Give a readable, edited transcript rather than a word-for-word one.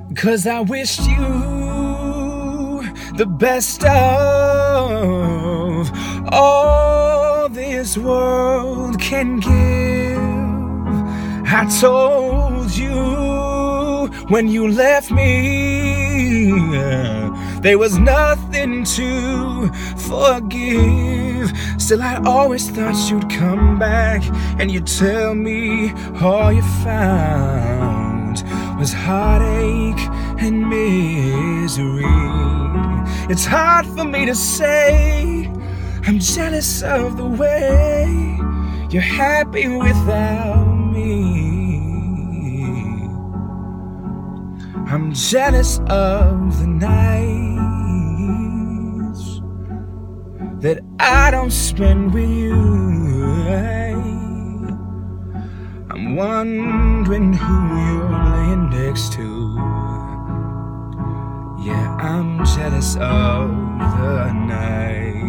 'Cause I wished you the best of all this world can give. I told you when you left me there was nothing to forgive. Still, I always thought you'd come back and you'd tell me all you found was heartache and misery. It's hard for me to say I'm jealous of the way you're happy without me. I'm jealous of the nights that I don't spend with you. I'm wondering who you're laying next to. Yeah, I'm jealous of the night.